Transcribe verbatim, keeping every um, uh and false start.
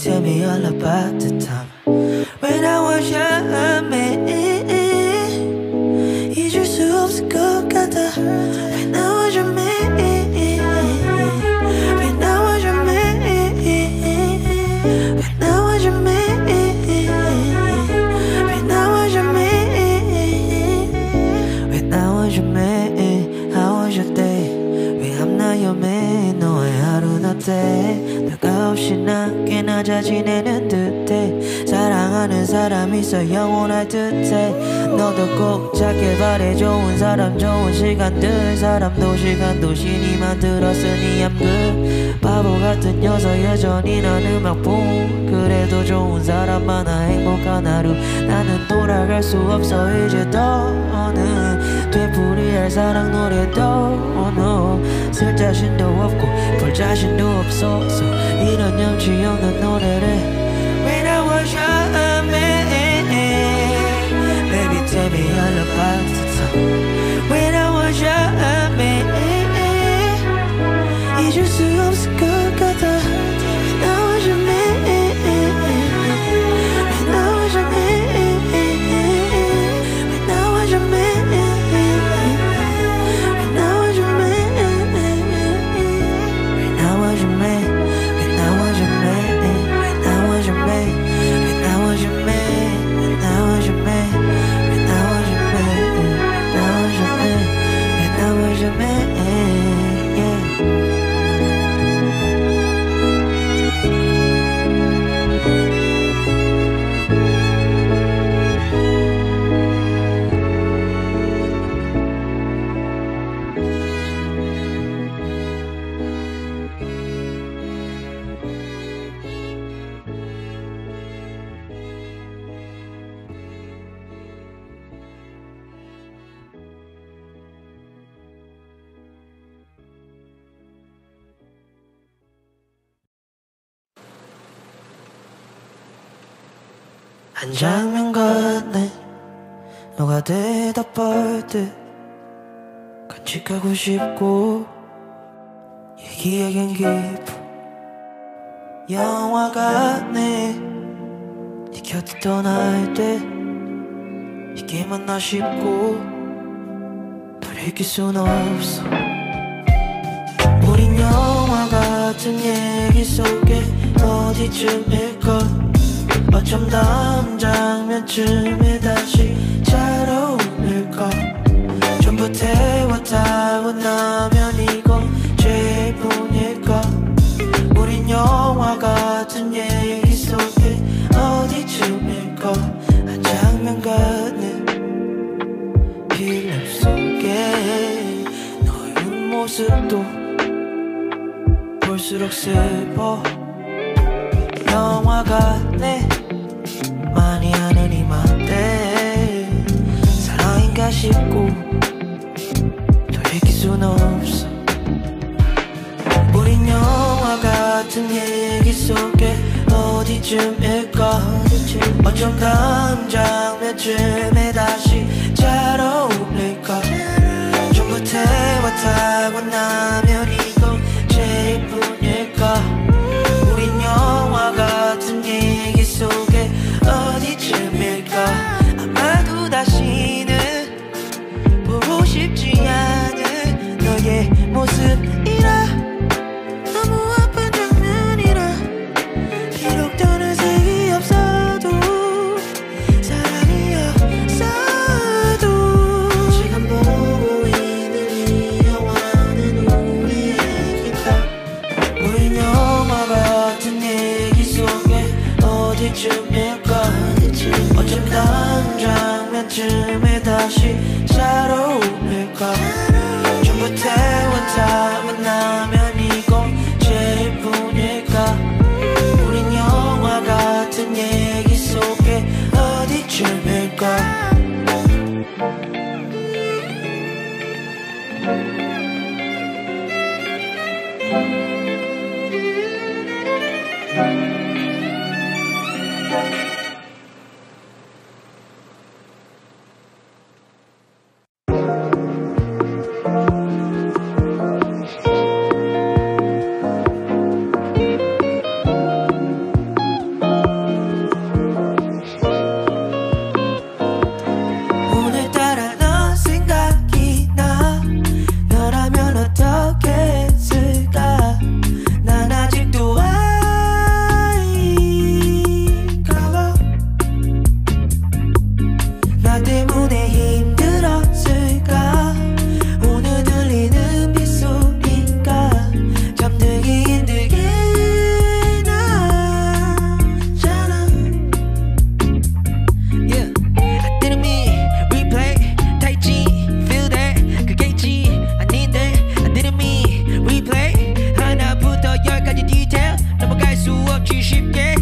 tell me all about the time when I was young man. 잊을 수 없을 것 같아. When I was your man, when I was your man, when I was your man, when I was your man, when I was your man. How was your day? 왜 I'm not your man? 너의 하루는 어때? 너가 없이 난 꽤나 잘 지내는 듯해. 사랑하는 사람 있어 영원할 듯해. 너도 꼭 찾길 바래. 좋은 사람 좋은 시간들. 사람도 시간도 신이 만들었으니 I'm good. 바보 같은 녀석 여전히 난 음악뿐. 그래도 좋은 사람 많아 행복한 하루. 나는 돌아갈 수 없어 이제 더는 되풀이할 사랑 노래도 no. 쓸 자신도 없고 볼 자신도 없어서 이런 염치 없는 노래를. When I was young man, baby tell me all about the time when I was young man. 잊을 수 없을 것 같아. When I was your man, when I was your man, when I was your man, when I was your man, when I was your man, when I was your man, when I was your man, when I was your man, when I was your man, when I was your man, when I was your man, when I was your man, yeah. 한 장면 같네. 너가 대답할 때 간직하고 싶고 얘기하긴 깊어. 영화 같네. 네 곁에 떠날 때 이게 맞나 싶고 돌이킬 순 없어. 우린 영화 같은 얘기 속에 어디쯤일까. 어쩜 다음 장면쯤에 다시 잘 어울릴까. 전부 태웠다고 나면 이건 죄뿐일까. 우린 영화 같은 얘기 속에 어디쯤일까. 한 장면 같네. 필름 속에 너의 모습도 볼수록 슬퍼. 영화 같네. 많이 하는 이맘때 사랑인가 싶고 돌이킬 순 없어. 우린 영화 같은 얘기 속에 어디쯤일까. 어쩜 다음 장면쯤에 다시 잘 어울릴까. 전부 태웠다고 나면 이건 죄뿐일까. 우린 영화 같은 얘기 속에 어디쯤일까. 아마도 다시는 보고 싶지 않은 너의 모습이라. 너무 아픈 장면이라. 비록 더는 색이 없어도 사랑이었어도 지금 보고 있는 이 영화는 우리 얘기다. 우린 영화 같은 얘기 속에 어디쯤일까. 어쩜 다음 장면쯤에 다시 잘 어울릴까. 전부 태웠다고 나면 이건 죄뿐일까. 우린 영화 같은 얘기 속에 어디쯤일까. 잊기 쉽게